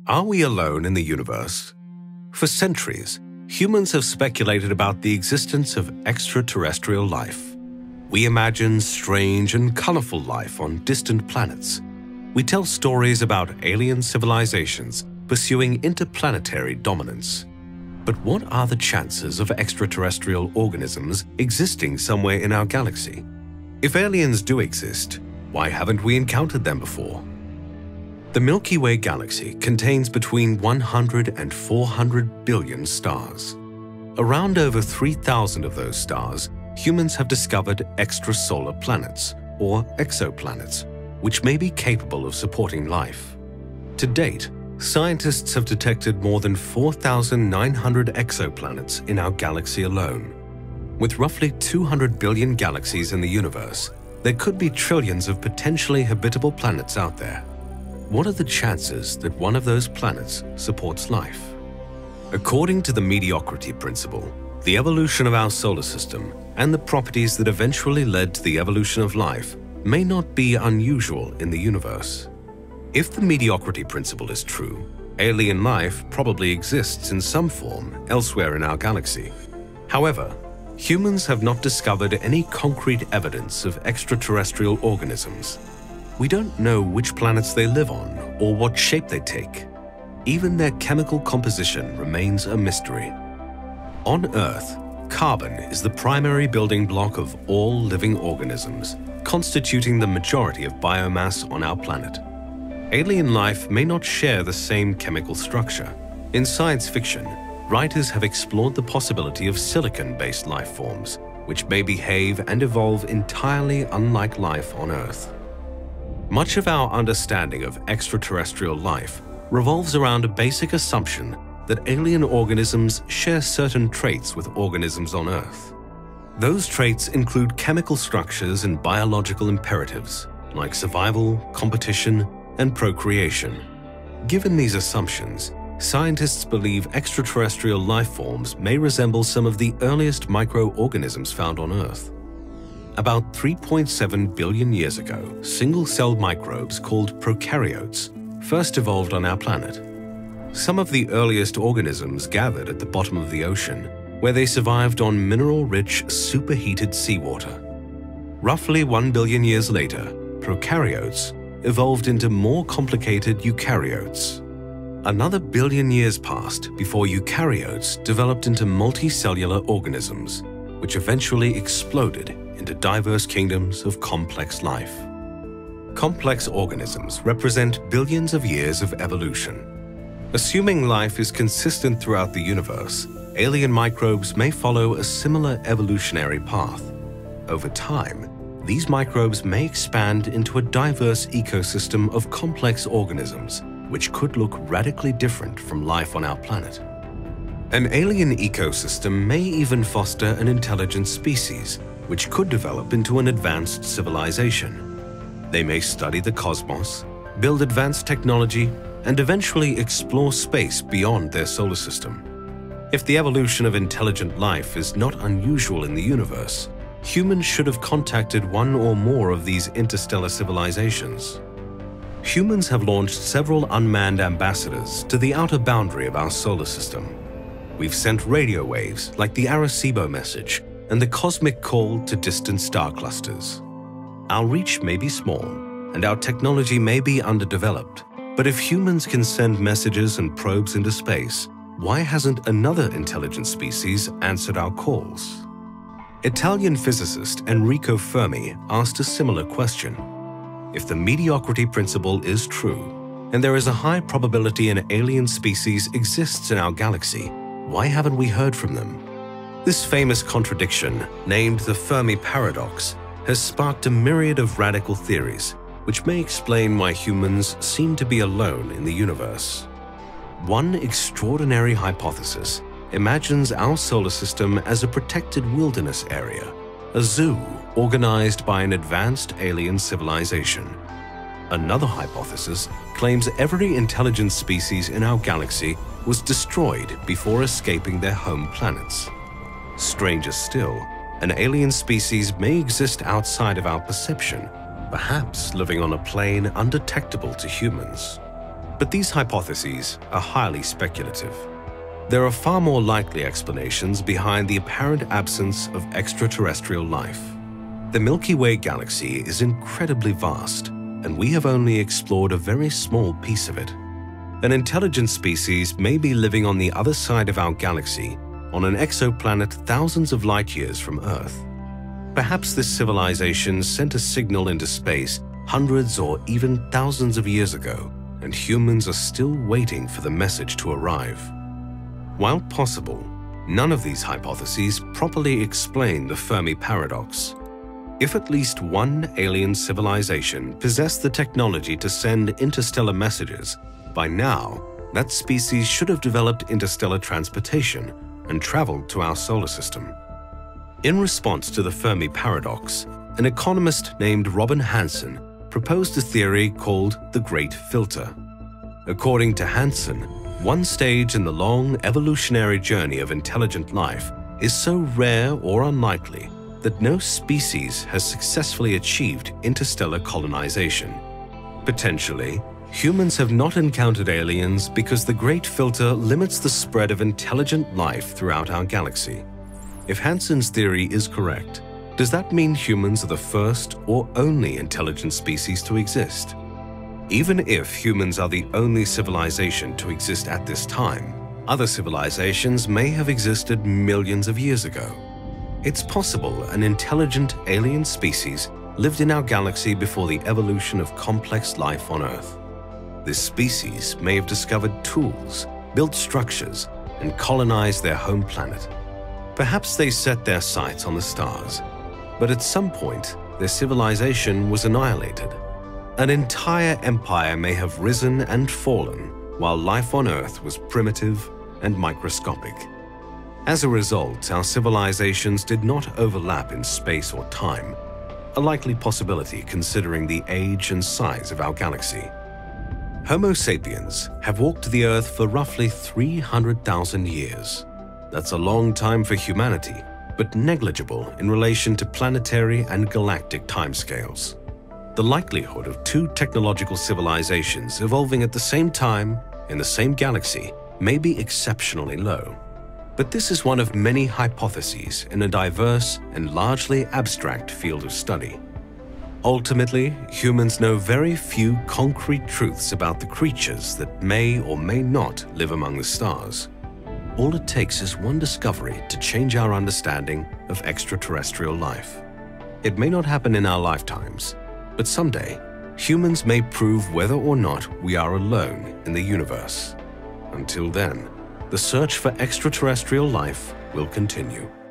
Are we alone in the universe? For centuries, humans have speculated about the existence of extraterrestrial life. We imagine strange and colorful life on distant planets. We tell stories about alien civilizations pursuing interplanetary dominance. But what are the chances of extraterrestrial organisms existing somewhere in our galaxy? If aliens do exist, why haven't we encountered them before? The Milky Way galaxy contains between 100 and 400 billion stars. Around over 3,000 of those stars, humans have discovered extrasolar planets, or exoplanets, which may be capable of supporting life. To date, scientists have detected more than 4,900 exoplanets in our galaxy alone. With roughly 200 billion galaxies in the universe, there could be trillions of potentially habitable planets out there. What are the chances that one of those planets supports life? According to the mediocrity principle, the evolution of our solar system and the properties that eventually led to the evolution of life may not be unusual in the universe. If the mediocrity principle is true, alien life probably exists in some form elsewhere in our galaxy. However, humans have not discovered any concrete evidence of extraterrestrial organisms. We don't know which planets they live on or what shape they take. Even their chemical composition remains a mystery. On Earth, carbon is the primary building block of all living organisms, constituting the majority of biomass on our planet. Alien life may not share the same chemical structure. In science fiction, writers have explored the possibility of silicon-based life forms, which may behave and evolve entirely unlike life on Earth. Much of our understanding of extraterrestrial life revolves around a basic assumption that alien organisms share certain traits with organisms on Earth. Those traits include chemical structures and biological imperatives, like survival, competition, and procreation. Given these assumptions, scientists believe extraterrestrial life forms may resemble some of the earliest microorganisms found on Earth. About 3.7 billion years ago, single-celled microbes called prokaryotes first evolved on our planet. Some of the earliest organisms gathered at the bottom of the ocean, where they survived on mineral-rich, superheated seawater. Roughly 1 billion years later, prokaryotes evolved into more complicated eukaryotes. Another billion years passed before eukaryotes developed into multicellular organisms, which eventually exploded into diverse kingdoms of complex life. Complex organisms represent billions of years of evolution. Assuming life is consistent throughout the universe, alien microbes may follow a similar evolutionary path. Over time, these microbes may expand into a diverse ecosystem of complex organisms, which could look radically different from life on our planet. An alien ecosystem may even foster an intelligent species, which could develop into an advanced civilization. They may study the cosmos, build advanced technology, and eventually explore space beyond their solar system. If the evolution of intelligent life is not unusual in the universe, humans should have contacted one or more of these interstellar civilizations. Humans have launched several unmanned ambassadors to the outer boundary of our solar system. We've sent radio waves like the Arecibo message and the cosmic call to distant star clusters. Our reach may be small, and our technology may be underdeveloped, but if humans can send messages and probes into space, why hasn't another intelligent species answered our calls? Italian physicist Enrico Fermi asked a similar question. If the mediocrity principle is true, and there is a high probability an alien species exists in our galaxy, why haven't we heard from them? This famous contradiction, named the Fermi Paradox, has sparked a myriad of radical theories, which may explain why humans seem to be alone in the universe. One extraordinary hypothesis imagines our solar system as a protected wilderness area, a zoo organized by an advanced alien civilization. Another hypothesis claims every intelligent species in our galaxy was destroyed before escaping their home planets. Stranger still, an alien species may exist outside of our perception, perhaps living on a plane undetectable to humans. But these hypotheses are highly speculative. There are far more likely explanations behind the apparent absence of extraterrestrial life. The Milky Way galaxy is incredibly vast, and we have only explored a very small piece of it. An intelligent species may be living on the other side of our galaxy, on an exoplanet thousands of light years from Earth. Perhaps this civilization sent a signal into space hundreds or even thousands of years ago, and humans are still waiting for the message to arrive. While possible, none of these hypotheses properly explain the Fermi Paradox. If at least one alien civilization possessed the technology to send interstellar messages, by now, that species should have developed interstellar transportation and traveled to our solar system. In response to the Fermi Paradox, an economist named Robin Hanson proposed a theory called the Great Filter. According to Hanson, one stage in the long evolutionary journey of intelligent life is so rare or unlikely that no species has successfully achieved interstellar colonization. Potentially, humans have not encountered aliens because the Great Filter limits the spread of intelligent life throughout our galaxy. If Hanson's theory is correct, does that mean humans are the first or only intelligent species to exist? Even if humans are the only civilization to exist at this time, other civilizations may have existed millions of years ago. It's possible an intelligent alien species lived in our galaxy before the evolution of complex life on Earth. This species may have discovered tools, built structures, and colonized their home planet. Perhaps they set their sights on the stars, but at some point, their civilization was annihilated. An entire empire may have risen and fallen while life on Earth was primitive and microscopic. As a result, our civilizations did not overlap in space or time, a likely possibility considering the age and size of our galaxy. Homo sapiens have walked the Earth for roughly 300,000 years. That's a long time for humanity, but negligible in relation to planetary and galactic timescales. The likelihood of two technological civilizations evolving at the same time in the same galaxy may be exceptionally low. But this is one of many hypotheses in a diverse and largely abstract field of study. Ultimately, humans know very few concrete truths about the creatures that may or may not live among the stars. All it takes is one discovery to change our understanding of extraterrestrial life. It may not happen in our lifetimes, but someday, humans may prove whether or not we are alone in the universe. Until then, the search for extraterrestrial life will continue.